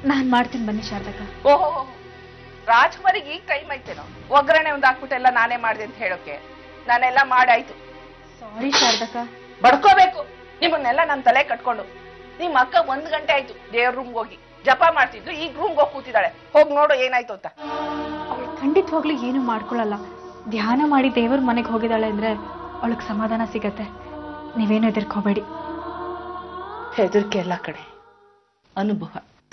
ನಾನ್ ಮಾಡ್ತೀನಿ ಬನ್ನಿ ಶಾರದಕ್ಕ. ಓಹೋ, ರಾಜ್ಕುಮಾರಿಗೆ ಈಗ ಟೈಮ್ ಐತೇನೋ ಒಗ್ಗರಣೆ ಒಂದು ಹಾಕ್ಬಿಟ್ಟೆಲ್ಲ ನಾನೇ ಮಾಡಿದೆ ಅಂತ ಹೇಳೋಕೆ? ನಾನೆಲ್ಲ ಮಾಡಾಯ್ತು. ಸಾರಿ ಶಾರದಕ್ಕ. ಬಡ್ಕೋಬೇಕು ನಿಮ್ಮನ್ನೆಲ್ಲ ನನ್ನ ತಲೆ ಕಟ್ಕೊಂಡು. ನಿಮ್ ಅಕ್ಕ 1 ಗಂಟೆ ಆಯ್ತು ದೇವ್ರ ರೂಮ್ಗೆ ಹೋಗಿ ಜಪ ಮಾಡ್ತಿದ್ದು, ಈಗ ರೂಮ್ಗೆ ಹೋಗಿ ಕೂತಿದ್ದಾಳೆ. ಹೋಗಿ ನೋಡು ಏನಾಯ್ತು ಅಂತ. ಅವಳು ಖಂಡಿತವಾಗ್ಲೂ ಏನು ಮಾಡ್ಕೊಳಲ್ಲ. ಧ್ಯಾನ ಮಾಡಿ ದೇವ್ರ ಮನೆಗೆ ಹೋಗಿದ್ದಾಳೆ ಅಂದ್ರೆ ಅವಳಿಗೆ ಸಮಾಧಾನ ಸಿಗತ್ತೆ. ನೀವೇನು ಹೆದರ್ಕೋಬೇಡಿ. ಹೆದರಿಕೆ ಎಲ್ಲ ಕಡೆ ಅನುಭವ.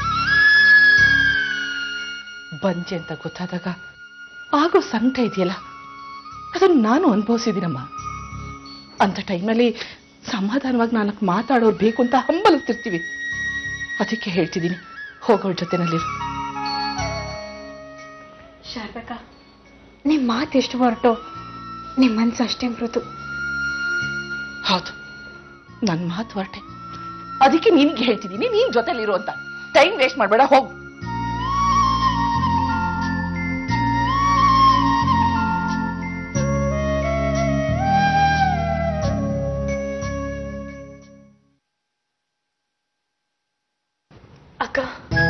ಬಂಜೆ ಅಂತ ಗೊತ್ತಾದಾಗ ಆಗೋ ಸಂಕಟ ಇದೆಯಲ್ಲ, ಅದನ್ನು ನಾನು ಅನುಭವಿಸಿದ್ದೀನಮ್ಮ. ಅಂತ ಟೈಮಲ್ಲಿ ಸಮಾಧಾನವಾಗಿ 4 ಮಾತಾಡೋರು ಬೇಕು ಅಂತ ಹಂಬಲಿಸ್ತಿರ್ತೀವಿ. ಅದಕ್ಕೆ ಹೇಳ್ತಿದ್ದೀನಿ, ಹೋಗೋಳ ಜೊತೆನಲ್ಲಿರು. ಶಾರದಕ್ಕ, ನಿಮ್ ಮಾತು ಎಷ್ಟು ಹೊರಟು, ನಿಮ್ ಮನ್ಸು ಅಷ್ಟೇ ಮೃದು. ಹೌದು, ನನ್ನ ಮಾತು ಹೊರಟೆ. ಅದಕ್ಕೆ ನಿನ್ಗೆ ಹೇಳ್ತಿದ್ದೀನಿ, ನೀನ್ ಜೊತೆಲಿರು ಅಂತ. ಟೈಮ್ ವೇಸ್ಟ್ ಮಾಡಬೇಡ, ಹೋಗು. ಅಕ್ಕ,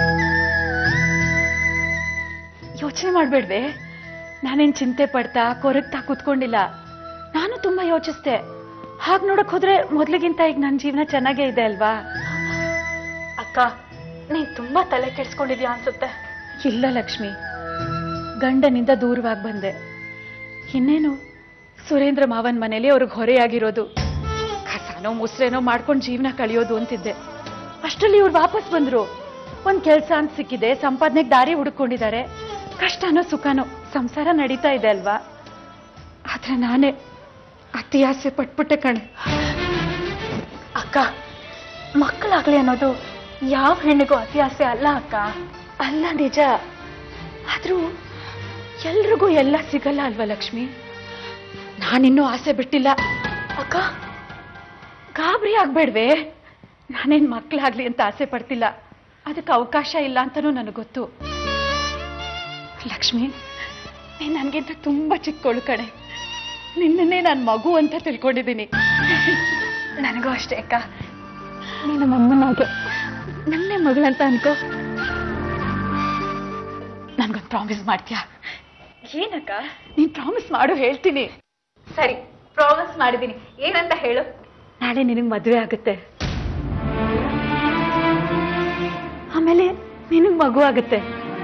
ಯೋಚನೆ ಮಾಡ್ಬೇಡ್ವೆ. ನಾನೇನ್ ಚಿಂತೆ ಪಡ್ತಾ ಕೊರಗ್ತಾ ಕೂತ್ಕೊಂಡಿಲ್ಲ. ನಾನು ತುಂಬಾ ಯೋಚಿಸ್ದೆ. ಹಾಗ್ ನೋಡಕ್ ಹೋದ್ರೆ ಮೊದ್ಲಿಗಿಂತ ಈಗ ನನ್ನ ಜೀವನ ಚೆನ್ನಾಗೇ ಇದೆ ಅಲ್ವಾ? ಅಕ್ಕ, ನೀನ್ ತುಂಬಾ ತಲೆ ಕೆಡ್ಸ್ಕೊಂಡಿದ್ಯಾ ಅನ್ಸುತ್ತೆ. ಇಲ್ಲ ಲಕ್ಷ್ಮಿ, ಗಂಡನಿಂದ ದೂರವಾಗಿ ಬಂದೆ. ಇನ್ನೇನು ಸುರೇಂದ್ರ ಮಾವನ್ ಮನೇಲಿ ಅವ್ರಿಗೆ ಹೊರೆಯಾಗಿರೋದು. ಕಸಾನೋ ಮುಸ್ರೇನೋ ಮಾಡ್ಕೊಂಡು ಜೀವನ ಕಳಿಯೋದು ಅಂತಿದ್ದೆ. ಅಷ್ಟರಲ್ಲಿ ಇವ್ರು ವಾಪಸ್ ಬಂದ್ರು. ಒಂದ್ ಕೆಲ್ಸ ಅಂತ ಸಿಕ್ಕಿದೆ, ಸಂಪಾದನೆಗೆ ದಾರಿ ಹುಡುಕೊಂಡಿದ್ದಾರೆ. ಕಷ್ಟನೋ ಸುಖನೋ ಸಂಸಾರ ನಡೀತಾ ಇದೆ ಅಲ್ವಾ? ಆದ್ರೆ ನಾನೇ ಅತಿ ಆಸೆ ಪಟ್ಬಿಟ್ಟೆ ಕಣೆ. ಅಕ್ಕ, ಮಕ್ಕಳಾಗ್ಲಿ ಅನ್ನೋದು ಯಾವ ಹೆಣ್ಣಿಗೂ ಅತಿ ಆಸೆ ಅಲ್ಲ ಅಕ್ಕ. ಅಲ್ಲ, ನಿಜ. ಆದ್ರೂ ಎಲ್ರಿಗೂ ಎಲ್ಲ ಸಿಗಲ್ಲ ಅಲ್ವಾ ಲಕ್ಷ್ಮಿ? ನಾನಿನ್ನೂ ಆಸೆ ಬಿಟ್ಟಿಲ್ಲ. ಅಕ್ಕ, ಗಾಬರಿ ಆಗ್ಬೇಡ್ವೆ. ನಾನೇನ್ ಮಕ್ಕಳಾಗ್ಲಿ ಅಂತ ಆಸೆ ಪಡ್ತಿಲ್ಲ. ಅದಕ್ಕೆ ಅವಕಾಶ ಇಲ್ಲ ಅಂತನೂ ನನಗೆ ಗೊತ್ತು. ಲಕ್ಷ್ಮಿ, ನೀನ್ ನನ್ಗಿಂತ ತುಂಬಾ ಚಿಕ್ಕವಳು ಕಣೆ. ನಿನ್ನೇ ನಾನು ಮಗು ಅಂತ ತಿಳ್ಕೊಂಡಿದ್ದೀನಿ. ನನಗೂ ಅಷ್ಟೇ ಅಕ್ಕ. ನೀನು ಮಮ್ಮನಾಗೆ ನನ್ನೇ ಮಗಳಂತ ಅನ್ಕೋ. ನನ್ಗೊಂದು ಪ್ರಾಮಿಸ್ ಮಾಡ್ತೀಯಾ? ಏನಕ್ಕ? ನೀನ್ ಪ್ರಾಮಿಸ್ ಮಾಡು, ಹೇಳ್ತೀನಿ. ಸರಿ, ಪ್ರಾಮಿಸ್ ಮಾಡಿದ್ದೀನಿ. ಏನಂತ ಹೇಳು? ನಾಳೆ ನಿನಗೆ ಮದುವೆ ಆಗುತ್ತೆ, ಆಮೇಲೆ ನಿನಗೆ ಮಗು ಆಗುತ್ತೆ.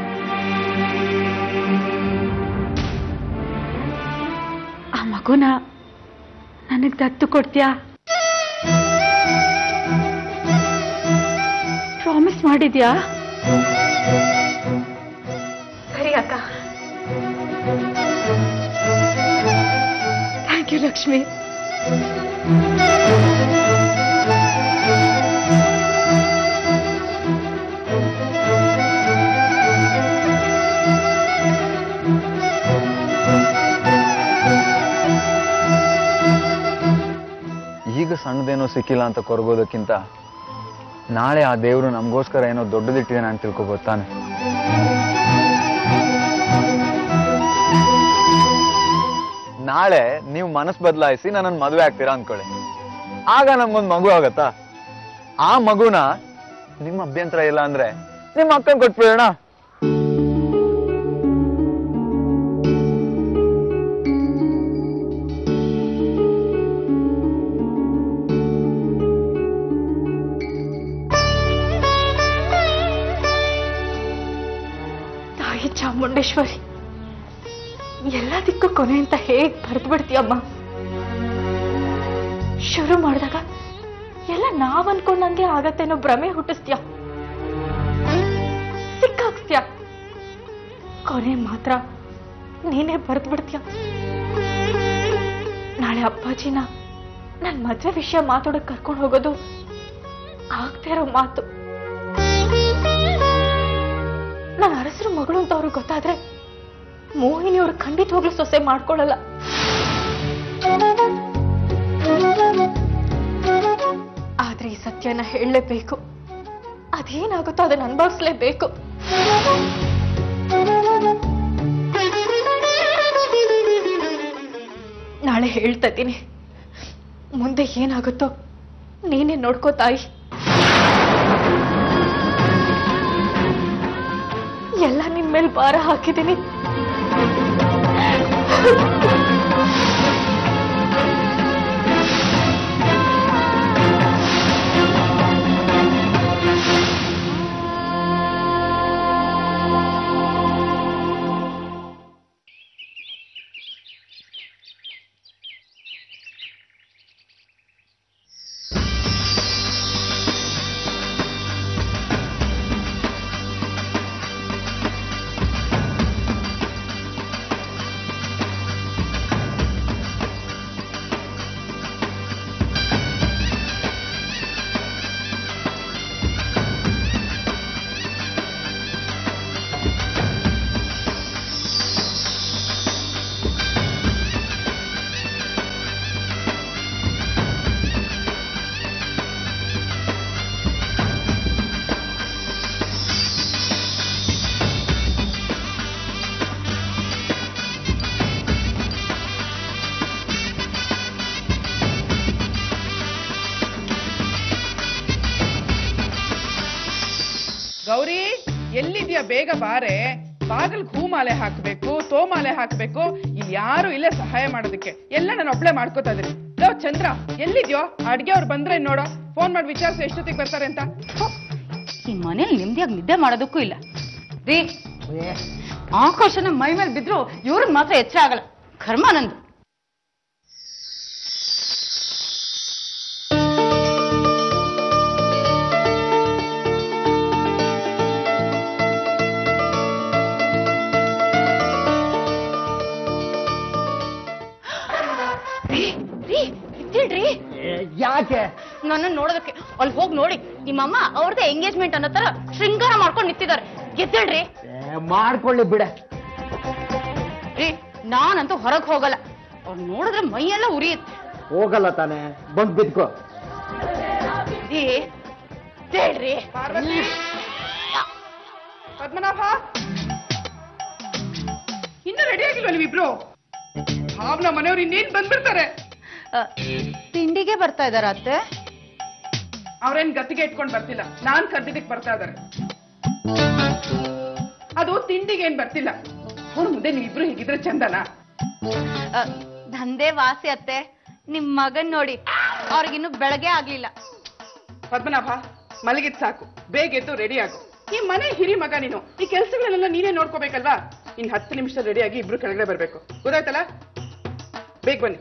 ಆ ಮಗುನ ನನಗ್ ದತ್ತು ಕೊಡ್ತೀಯಾ? ಪ್ರಾಮಿಸ್ ಮಾಡಿದ್ಯಾ? ಸರಿ ಅಕ್ಕ. Thank you Lakshmi. ಈಗ ಸಣ್ಣದೇನೋ ಸಿಕ್ಕಿಲ್ಲ ಅಂತ ಕೊರಗೋದಕ್ಕಿಂತ ನಾಳೆ ಆ ದೇವರು ನಮಗೋಸ್ಕರ ಏನೋ ದೊಡ್ಡದಿಟ್ಟಿದೆ ನಾನು ತಿಳ್ಕೊಬೋದು ತಾನೆ. ನಾಳೆ ನೀವು ಮನಸ್ಸು ಬದಲಾಯಿಸಿ ನನ್ನನ್ನು ಮದುವೆ ಆಗ್ತೀರಾ ಅಂದ್ಕೊಳ್ಳಿ. ಆಗ ನಮ್ಗೊಂದು ಮಗು ಆಗತ್ತಾ? ಆ ಮಗುನ ನಿಮ್ಮ ಅಭ್ಯಂತರ ಇಲ್ಲ ಅಂದ್ರೆ ನಿಮ್ಮ ಅಕ್ಕನ್ ಕೊಟ್ಬಿಡೋಣ. ಚಾಮುಂಡೇಶ್ವರಿ, ಎಲ್ಲದಕ್ಕೂ ಕೊನೆ ಅಂತ ಹೇಗ್ ಬರೆದು ಬಿಡ್ತೀಯಮ್ಮ. ಶುರು ಮಾಡಿದಾಗ ಎಲ್ಲ ನಾವ್ ಅನ್ಕೊಂಡಂಗೆ ಆಗತ್ತೇನೋ ಭ್ರಮೆ ಹುಟ್ಟಿಸ್ತೀಯ, ಸಿಕ್ಕಾಕ್ಸ್ತೀಯ. ಕೊನೆ ಮಾತ್ರ ನೀನೇ ಬರೆದು ಬಿಡ್ತೀಯ. ನಾಳೆ ಅಪ್ಪಾಜಿನ ನನ್ ಮದ್ವೆ ವಿಷಯ ಮಾತಾಡೋಕ್ ಕರ್ಕೊಂಡು ಹೋಗೋದು ಆಗ್ತಾ ಇರೋ ಮಾತು. ನನ್ನ ಅರಸರು ಮಗಳು ಅಂತ ಅವ್ರಿಗೆ ಗೊತ್ತಾದ್ರೆ ಮೋಹಿನಿ ಅವ್ರು ಖಂಡಿತವಾಗ್ಲೂ ಸೊಸೆ ಮಾಡ್ಕೊಳ್ಳಲ್ಲ. ಆದ್ರೆ ಈ ಸತ್ಯನ ಹೇಳಲೇಬೇಕು. ಅದೇನಾಗುತ್ತೋ ಅದನ್ನ ಅನುಭವಿಸ್ಲೇಬೇಕು. ನಾಳೆ ಹೇಳ್ತಾ ಇದ್ದೀನಿ. ಮುಂದೆ ಏನಾಗುತ್ತೋ ನೀನೇ ನೋಡ್ಕೋ ತಾಯಿ. ಎಲ್ಲ ನಿನ್ ಮೇಲೆ ಭಾರ ಹಾಕಿದ್ದೀನಿ. ಗೌರಿ ಎಲ್ಲಿದ್ಯಾ? ಬೇಗ ಬಾರೆ. ಬಾಗಿಲ್ ಹೂಮಾಲೆ ಹಾಕ್ಬೇಕು, ತೋಮಾಲೆ ಹಾಕ್ಬೇಕು. ಇಲ್ಲಿ ಯಾರು ಇಲ್ಲೇ ಸಹಾಯ ಮಾಡೋದಕ್ಕೆ. ಎಲ್ಲ ನಾನು ಒಬ್ಳೆ ಮಾಡ್ಕೋತಾ ಇದ್ದೀನಿ. ಚಂದ್ರ ಎಲ್ಲಿದ್ಯೋ? ಅಡ್ಗೆ ಅವ್ರು ಬಂದ್ರೆ ನೋಡೋ, ಫೋನ್ ಮಾಡಿ ವಿಚಾರಿಸಿ ಎಷ್ಟೊತ್ತಿಗೆ ಬರ್ತಾರೆ ಅಂತ. ಈ ಮನೇಲಿ ನೆಮ್ಮದಿಯಾಗಿ ನಿದ್ದೆ ಮಾಡೋದಕ್ಕೂ ಇಲ್ಲ ರೀ. ಆಕಾಶನ ಮೈ ಮೇಲೆ ಬಿದ್ರು ಇವ್ರಿಗೆ ಮಾತ್ರ ಎಚ್ಚರ ಆಗಲ್ಲ. ಕರ್ಮ ನಂದು. ಯಾಕೆ? ನನ್ನ ನೋಡೋದಕ್ಕೆ ಅಲ್ಲಿ ಹೋಗಿ ನೋಡಿ. ನಿಮ್ಮಮ್ಮ ಅವ್ರದೇ ಎಂಗೇಜ್ಮೆಂಟ್ ಅನ್ನೋ ತರ ಶೃಂಗಾರ ಮಾಡ್ಕೊಂಡು ನಿಂತಿದ್ದಾರೆ. ಎದ್ದೇಳ್ರಿ. ಮಾಡ್ಕೊಳ್ಳಿ ಬಿಡ. ರೀ ನಾನಂತೂ ಹೊರಗೆ ಹೋಗಲ್ಲ. ಅವ್ರು ನೋಡಿದ್ರೆ ಮೈಯೆಲ್ಲ ಉರಿಯುತ್ತೆ. ಹೋಗಲ್ಲ ತಾನೆ, ಬಂದ್ ಬಿದ್ಕೋ. ಹೇಳ್ರಿ. ಪದ್ಮನಾಭ, ಇನ್ನು ರೆಡಿ ಆಗಿಲ್ವ ನೀವಿಬ್ರು? ಭಾವನಾ ಮನೆಯವ್ರು ಇನ್ನೇನ್ ಬಂದ್ಬಿಡ್ತಾರೆ. ತಿಂಡಿಗೆ ಬರ್ತಾ ಇದಾರ ಅತ್ತೆ? ಅವ್ರೇನ್ ಗತ್ತಿಗೆ ಇಟ್ಕೊಂಡ್ ಬರ್ತಿಲ್ಲ, ನಾನ್ ಕರ್ದಿದ್ದಕ್ ಬರ್ತಾ ಇದಾರೆ. ಅದು ತಿಂಡಿಗೆ ಏನ್ ಬರ್ತಿಲ್ಲ. ಅವ್ರ ಮುಂದೆ ನೀವಿಬ್ರು ಹೀಗಿದ್ರೆ ಚಂದನಾ? ದಂಧೆ ವಾಸಿ ಅತ್ತೆ. ನಿಮ್ ಮಗನ್ ನೋಡಿ, ಅವ್ರಿಗಿನ್ನು ಬೆಳಗ್ಗೆ ಆಗ್ಲಿಲ್ಲ. ಪದ್ಮನಾಭ, ಮಲಗಿದ್ ಸಾಕು, ಬೇಗ ಎದ್ದು ರೆಡಿ ಆಗು. ಈ ಮನೆ ಹಿರಿ ಮಗ ನೀನು, ಈ ಕೆಲ್ಸಗಳನ್ನೆಲ್ಲ ನೀನೇ ನೋಡ್ಕೋಬೇಕಲ್ವಾ? ಇನ್ 10 ನಿಮಿಷ ರೆಡಿ ಆಗಿ ಇಬ್ರು ಕೆಳಗಡೆ ಬರ್ಬೇಕು. ಗೊತ್ತಾಯ್ತಲ್ಲ? ಬೇಗ ಬನ್ನಿ.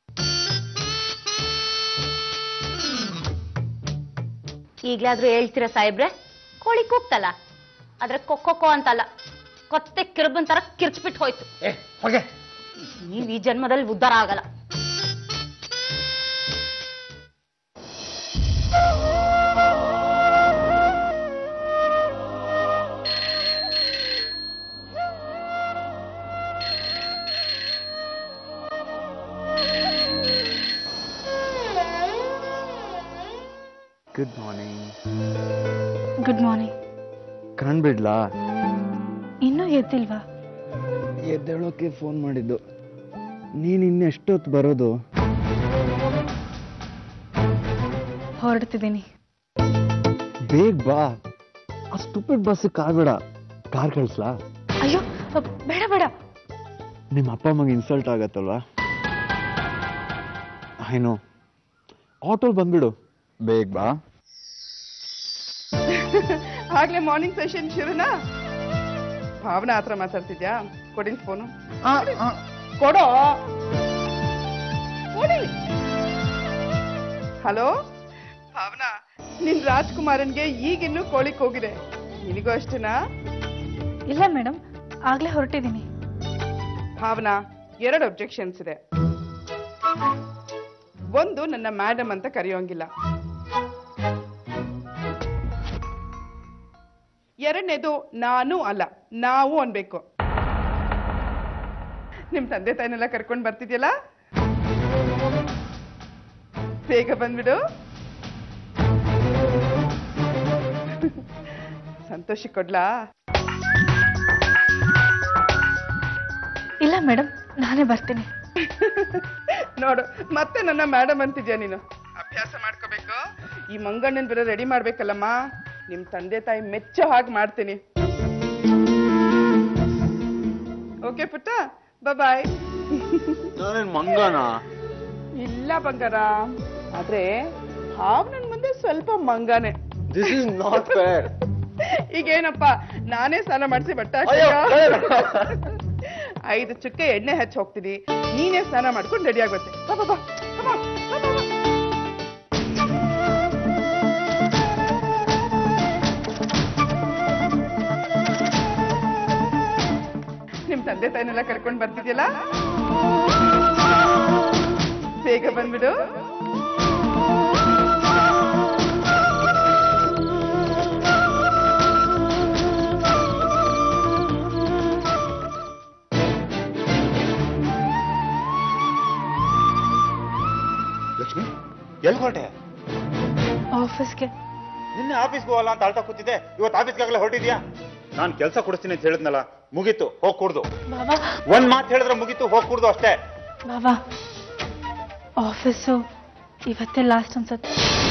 ಈಗ್ಲಾದ್ರೂ ಹೇಳ್ತೀರಾ ಸಾಹೇಬ್ರೆ? ಕೋಳಿ ಕೂಗ್ತಲ್ಲ, ಆದ್ರೆ ಕೊಕ್ಕೊ ಅಂತಲ್ಲ, ಕೊತ್ತೆ ಕಿರ್ಬನ್ ತರ ಕಿರ್ಚ್ಬಿಟ್ಟು ಹೋಯ್ತು. ನೀವ್ ಈ ಜನ್ಮದಲ್ಲಿ ಉದ್ಧಾರ ಆಗಲ್ಲ. Good morning. Good morning. ಕಾಣ್ಬಿಡ್ಲಾ? ಇನ್ನೂ ಎದ್ದಿಲ್ವಾ? ಎದ್ದೇಳೋಕೆ ಫೋನ್ ಮಾಡಿದ್ದು. ನೀನ್ ಇನ್ನೆಷ್ಟೊತ್ತು ಬರೋದು? ಹೊರಡ್ತಿದ್ದೀನಿ. ಬೇಗ ಬಾ. ಆ ಸ್ಟುಪಿಡ್ ಬಸ್ ಕಾರ್ಬೇಡ, ಕಾರ್ ಕಳಿಸ್ಲಾ? ಅಯ್ಯೋ ಬೇಡ ಬೇಡ. ನಿಮ್ಮ ಅಪ್ಪ ಅಮ್ಮಗೆ ಇನ್ಸಲ್ಟ್ ಆಗತ್ತಲ್ವಾ? ಏನೋ ಆಟೋಲ್ ಬಂದ್ಬಿಡು. ಬೇಗ ಬಾ. ಆಗ್ಲೇ ಮಾರ್ನಿಂಗ್ ಸೆಷನ್ ಶುರುನಾ? ಭಾವನಾ ಹತ್ರ ಮಾತಾಡ್ತಿದ್ಯಾ? ಕೊಡಿಲ್ ಫೋನು. ಕೊಡೋ. ಕೊಡಿ. ಹಲೋ ಭಾವನಾ, ನಿನ್ ರಾಜ್ಕುಮಾರನ್ಗೆ ಈಗಿನ್ನೂ ಕೋಳಿಕ್ ಹೋಗಿದೆ. ನಿನಗೂ ಅಷ್ಟೇನಾ? ಇಲ್ಲ ಮೇಡಮ್, ಆಗ್ಲೇ ಹೊರಟಿದ್ದೀನಿ. ಭಾವನಾ, 2 ಅಬ್ಜೆಕ್ಷನ್ಸ್ ಇದೆ. ಒಂದು, ನನ್ನ ಮೇಡಮ್ ಅಂತ ಕರೆಯೋಂಗಿಲ್ಲ. ಎರಡನೇದು, ನಾನು ಅಲ್ಲ ನಾವು ಅನ್ಬೇಕು. ನಿಮ್ ತಂದೆ ತಾಯಿನೆಲ್ಲ ಕರ್ಕೊಂಡ್ ಬರ್ತಿದ್ಯಲ್ಲ, ಬೇಗ ಬಂದ್ಬಿಡು. ಸಂತೋಷ ಕೊಡ್ಲಾ? ಇಲ್ಲ ಮೇಡಮ್, ನಾನೇ ಬರ್ತೀನಿ. ನೋಡು, ಮತ್ತೆ ನನ್ನ ಮೇಡಮ್ ಅಂತಿದ್ಯಾ ನೀನು. ಅಭ್ಯಾಸ ಮಾಡ್ಕೋಬೇಕು. ಈ ಮಂಗಣ್ಣನ್ ಬೇರೆ ರೆಡಿ ಮಾಡ್ಬೇಕಲ್ಲಮ್ಮ. ನಿಮ್ ತಂದೆ ತಾಯಿ ಮೆಚ್ಚೋ ಹಾಗೆ ಮಾಡ್ತೀನಿ. ಓಕೆ ಪುಟ್ಟ, ಬಾಯ್. ನಾನೇನ್ ಮಂಗನ? ಇಲ್ಲ ಬಂಗಾರ, ಆದ್ರೆ ಹಾವ್ ನನ್ ಮುಂದೆ ಸ್ವಲ್ಪ ಮಂಗಾನೆ. This is not fair. ಈಗೇನಪ್ಪ, ನಾನೇ ಸ್ನಾನ ಮಾಡಿಸಿ ಬಟ್ಟೆ 5 ಚುಕ್ಕೆ ಎಣ್ಣೆ ಹಚ್ಚಿ ಹೋಗ್ತೀನಿ, ನೀನೇ ಸ್ನಾನ ಮಾಡ್ಕೊಂಡು ರೆಡಿ ಆಗುತ್ತೆ. ನಿಮ್ ತಂದೆ ತಾಯಿನೆಲ್ಲ ಕರ್ಕೊಂಡು ಬರ್ತಿದ್ಯಲ್ಲ, ಬೇಗ ಬಂದ್ಬಿಡು. ಲಕ್ಷ್ಮಿ, ಎಲ್ಲಿ ಹೊರಟೆ? ಆಫೀಸ್ಗೆ. ನಿನ್ನೆ ಆಫೀಸ್ಗೆ ಹೋಗಲ್ಲ ಅಂತ ಅಳ್ತಾ ಕೂತಿದ್ದೆ, ಇವತ್ತು ಆಫೀಸ್ಗಾಗಲೇ ಹೊರಟಿದ್ಯಾ? ನಾನು ಕೆಲಸ ಕೊಡಿಸ್ತೀನಿ ಅಂತ ಹೇಳಿದ್ನಲ್ಲ, ಮುಗೀತು, ಹೋಗ್ ಕುಡ್ದು. ಬಾಬಾ, ಒಂದ್ ಮಾತು ಹೇಳಿದ್ರೆ ಮುಗೀತು, ಹೋಗ್ ಕುಡ್ದು ಅಷ್ಟೇ. ಬಾಬಾ, ಆಫೀಸು ಇವತ್ತೇ ಲಾಸ್ಟ್ ಅನ್ಸತ್ತೆ.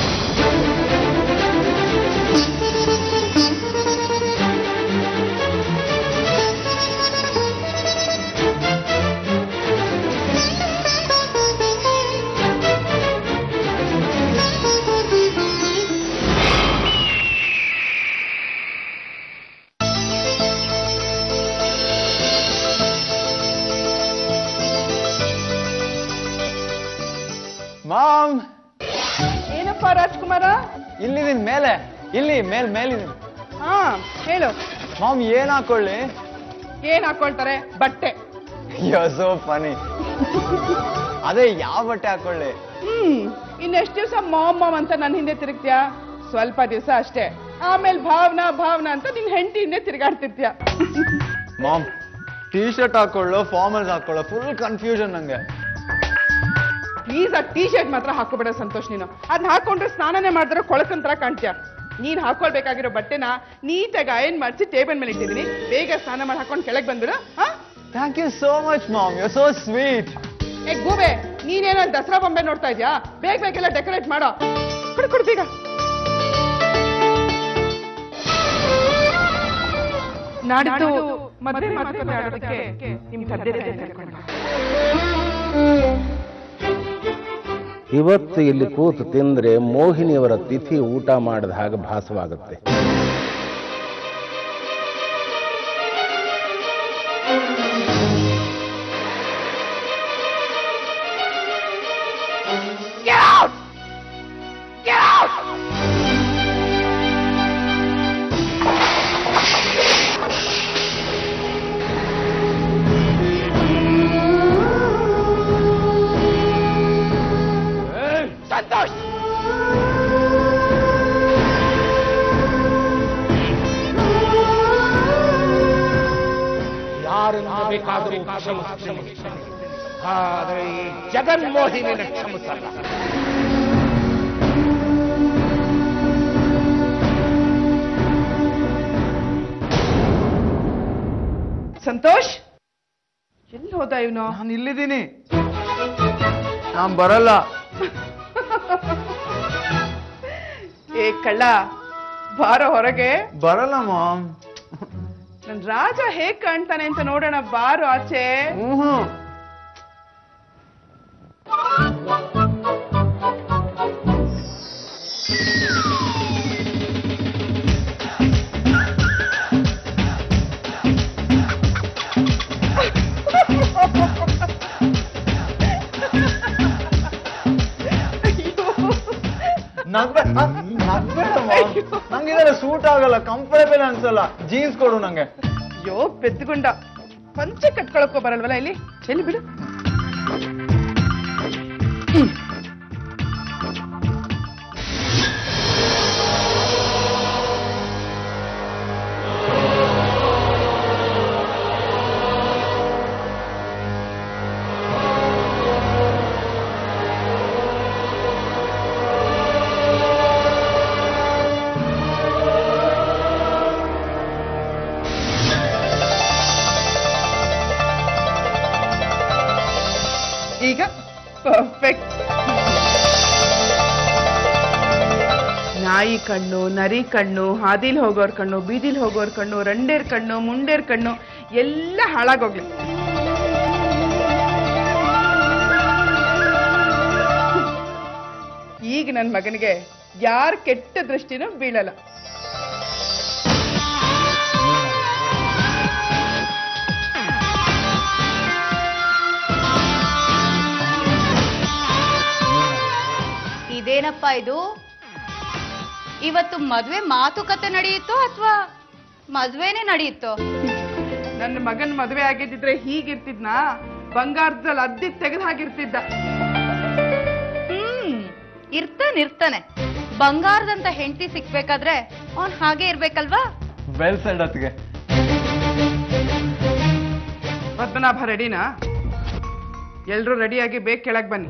ಮಾಮ್, ಏನಪ್ಪ ರಾಜ್ಕುಮಾರ? ಇಲ್ಲಿದೀನಿ ಮೇಲೆ, ಇಲ್ಲಿ ಮೇಲಿದೀನಿ. ಹಾ ಹೇಳು. ಮಾಮ್, ಏನ್ ಹಾಕೊಳ್ಳಿ? ಏನ್ ಹಾಕೊಳ್ತಾರೆ? ಬಟ್ಟೆ. So funny. ಅದೇ ಯಾವ ಬಟ್ಟೆ ಹಾಕೊಳ್ಳಿ? ಇನ್ನೆಷ್ಟು ದಿವಸ ಮಾಮ್ ಅಂತ ನನ್ನ ಹಿಂದೆ ತಿರುಗ್ತೀಯಾ? ಸ್ವಲ್ಪ ದಿವಸ ಅಷ್ಟೇ, ಆಮೇಲೆ ಭಾವನಾ ಅಂತ ನಿನ್ ಹೆಂಡತಿ ಹಿಂದೆ ತಿರುಗಾಡ್ತಿರ್ತೀಯ. ಮಾಮ್, ಟೀ ಶರ್ಟ್ ಹಾಕೊಳ್ಳೋ ಫಾರ್ಮಲ್ಸ್ ಹಾಕೊಳ್ಳೋ, ಫುಲ್ ಕನ್ಫ್ಯೂಷನ್ ನಂಗೆ. ಪ್ಲೀಸ್, ಆ ಟೀ ಶರ್ಟ್ ಮಾತ್ರ ಹಾಕೋಬೇಡ ಸಂತೋಷ್. ನೀನು ಅದನ್ನ ಹಾಕೊಂಡ್ರೆ ಸ್ನಾನನೇ ಮಾಡಿದ್ರೆ ಕೊಳಕಂತರ ಕಾಣ್ತೀಯ. ನೀನ್ ಹಾಕೊಳ್ಬೇಕಾಗಿರೋ ಬಟ್ಟೆನ ನೀಟಾಗಿ ಅಯನ್ ಮಾಡಿಸಿ ಟೇಬಲ್ ಮೇಲೆ ಇಟ್ಟಿದ್ದೀನಿ. ಬೇಗ ಸ್ನಾನ ಮಾಡಿ ಹಾಕೊಂಡು ಕೆಳಗೆ ಬಂದ್ಬಿಡು. Thank you so much mom, you so sweet. ಏ ಗೂಬೆ, ನೀನೇನೋ ದಸರಾ ಬೊಂಬೆ ನೋಡ್ತಾ ಇದ್ಯಾ? ಬೇಗ ಡೆಕೋರೇಟ್ ಮಾಡೋ. ಕೊಡು ಬೇಗ. ನಾಡಿದ್ದು ಮದುವೆ ಮಾತುಕತೆ ಆಡೋದಕ್ಕೆ ನಿಮ್ ತಂದೆ ಕರ್ಕೊಂಡು. ಇವತ್ತು ಇಲ್ಲಿ ಕೂತು ತಿಂದ್ರೆ ಮೋಹಿನಿಯವರ ತಿಥಿ ಊಟ ಮಾಡಿದ ಹಾಗೆ ಭಾಸವಾಗುತ್ತೆ. ಸಂತೋಷ್, ಯಾರನ್ನ ಬೇಕಾದರೂ ಆದರೆ ಈ ಜಗನ್ಮೋಹಿನಿನ ಕ್ಷಮಿಸಲ್ಲ. ಸಂತೋಷ್, ಎಲ್ಲಿ ಹೋದ ಇವನು? ನಾನು ಇಲ್ಲಿದ್ದೀನಿ, ನಾನ್ ಬರಲ್ಲ. ಏ ಕಳ್ಳ, ಬಾರೋ ಹೊರಗೆ. ಬರಲ್ಲ ಮಾಮ್. ನನ್ ರಾಜ ಹೇಗ್ ಕಾಣ್ತಾನೆ ಅಂತ ನೋಡೋಣ, ಬಾರೋ ಆಚೆ. ನಂಗೆ ಸೂಟ್ ಆಗಲ್ಲ, ಕಂಫರ್ಟಬಲ್ ಅನ್ಸಲ್ಲ. ಜೀನ್ಸ್ ಕೊಡು ನಂಗೆ. ಅಯ್ಯೋ ಬೆದ್ದುಗೊಂಡ, ಪಂಚೆ ಕಟ್ಕೊಳಕ್ಕೋ ಬರಲ್ವಲ್ಲ ಇಲ್ಲಿ. ಎಲ್ಲಿ ಬಿಡು. ಈಗ ಪರ್ಫೆಕ್ಟ್. ನಾಯಿ ಕಣ್ಣು, ನರಿ ಕಣ್ಣು, ಹಾದಿಲ್ ಹೋಗೋರ್ ಕಣ್ಣು, ಬೀದಿಲ್ ಹೋಗೋರ್ ಕಣ್ಣು, ರಂಡೇರ್ ಕಣ್ಣು, ಮುಂಡೇರ್ ಕಣ್ಣು ಎಲ್ಲ ಹಾಳಾಗೋಗ್ಲಿ. ಈಗ ನನ್ನ ಮಗನಿಗೆ ಯಾರ ಕೆಟ್ಟ ದೃಷ್ಟಿನೂ ಬೀಳಲ್ಲ. ಇದೇನಪ್ಪ ಇದು? ಇವತ್ತು ಮದ್ವೆ ಮಾತುಕತೆ ನಡೆಯಿತೋ ಅಥವಾ ಮದ್ವೆನೇ ನಡೆಯಿತೋ? ನನ್ನ ಮಗನ್ ಮದುವೆ ಆಗಿದ್ದಿದ್ರೆ ಹೀಗಿರ್ತಿದ್ನ, ಬಂಗಾರದಲ್ಲಿ ಅದ್ದಿ ತೆಗೆದು ಹಾಗಿರ್ತಿದ್ದ. ಇರ್ತಾನೆ. ಬಂಗಾರದಂತ ಹೆಂಡತಿ ಸಿಕ್ಬೇಕಾದ್ರೆ ಅವನ್ ಹಾಗೆ ಇರ್ಬೇಕಲ್ವಾ? ವೆಲ್ ಸೈಡ್ ಅತ್ತಿಗೆ. ಪದ್ಮನಾಭ ರೆಡಿನಾ? ಎಲ್ರೂ ರೆಡಿಯಾಗಿ ಬೇಗ ಕೆಳಗ್ ಬನ್ನಿ.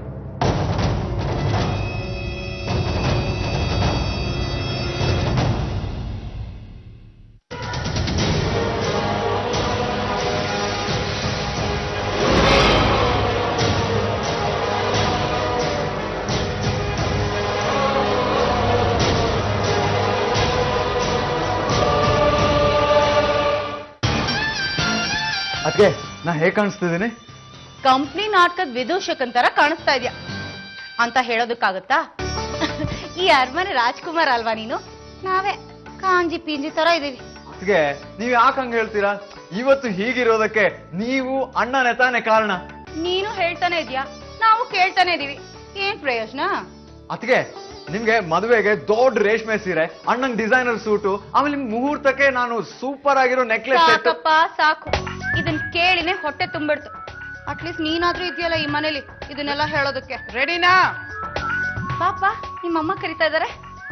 ಅದಕ್ಕೆ ನಾ ಹೇಗೆ ಕಾಣಿಸ್ತಿದ್ದೀನಿ? ಕಂಪ್ನಿ ನಾಟಕದ ವಿದೂಷಕನ್ ತರ ಕಾಣಿಸ್ತಾ ಇದ್ಯಾ ಅಂತ ಹೇಳೋದಕ್ಕಾಗತ್ತಾ? ಈ ಅರಮನೆ ರಾಜ್ಕುಮಾರ್ ಅಲ್ವಾ ನೀನು? ನಾವೇ ಕಾಂಜಿ ಪಿಂಜಿ ತರ ಇದೀವಿ. ಅದಕ್ಕೆ ನೀವ್ ಯಾಕೆ ಹಂಗ ಹೇಳ್ತೀರಾ? ಇವತ್ತು ಹೀಗಿರೋದಕ್ಕೆ ನೀವು ಅಣ್ಣನೇ ತಾನೇ ಕಾರಣ. ನೀನು ಹೇಳ್ತಾನೆ ಇದ್ಯಾ, ನಾವು ಕೇಳ್ತಾನೆ ಇದೀವಿ. ಏನ್ ಪ್ರಯೋಜನ? ಅದಕ್ಕೆ ನಿಮ್ಗೆ ಮದುವೆಗೆ ದೊಡ್ಡ ರೇಷ್ಮೆ ಸೀರೆ, ಅಣ್ಣಂಗ್ ಡಿಸೈನರ್ ಸೂಟು, ಆಮೇಲೆ ನಿಮ್ ಮುಹೂರ್ತಕ್ಕೆ ನಾನು ಸೂಪರ್ ಆಗಿರೋ ನೆಕ್ಲೆಸ್. ಸಾಕಪ್ಪ ಸಾಕು, ಇದನ್ ಕೇಳಿನೇ ಹೊಟ್ಟೆ ತುಂಬಿಡ್ತು. ಅಟ್ಲೀಸ್ಟ್ ನೀನಾದ್ರೂ ಇದೆಯಲ್ಲ ಈ ಮನೇಲಿ ಇದನ್ನೆಲ್ಲ ಹೇಳೋದಕ್ಕೆ. ರೆಡಿನಾ? ಪಾಪ ನಿಮ್ಮಮ್ಮ ಕರಿತಾ ಇದಾರೆ.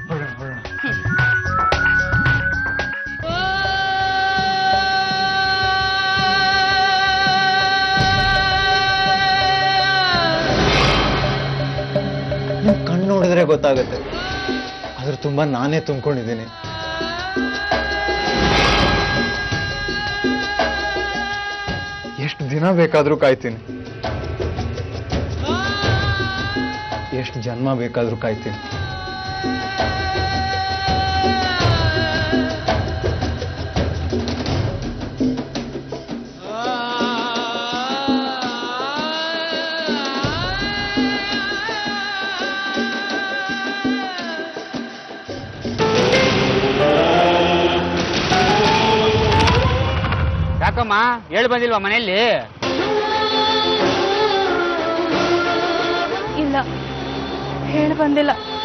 ನಿಮ್ ಕಣ್ಣು ನೋಡಿದ್ರೆ ಗೊತ್ತಾಗುತ್ತೆ, ಅದ್ರ ತುಂಬಾ ನಾನೇ ತುಂಬಿಕೊಂಡಿದ್ದೀನಿ. ಎಷ್ಟು ದಿನ ಬೇಕಾದ್ರೂ ಕಾಯ್ತೀನಿ, ಎಷ್ಟು ಜನ್ಮ ಬೇಕಾದ್ರೂ ಕಾಯ್ತೀನಿ. ಯಾಕಮ್ಮ ಹೇಳಿ ಬಂದಿಲ್ವಾ ಮನೆಯಲ್ಲಿ? ಇಲ್ಲ, ಹೇಳಿ ಬಂದಿಲ್ಲ.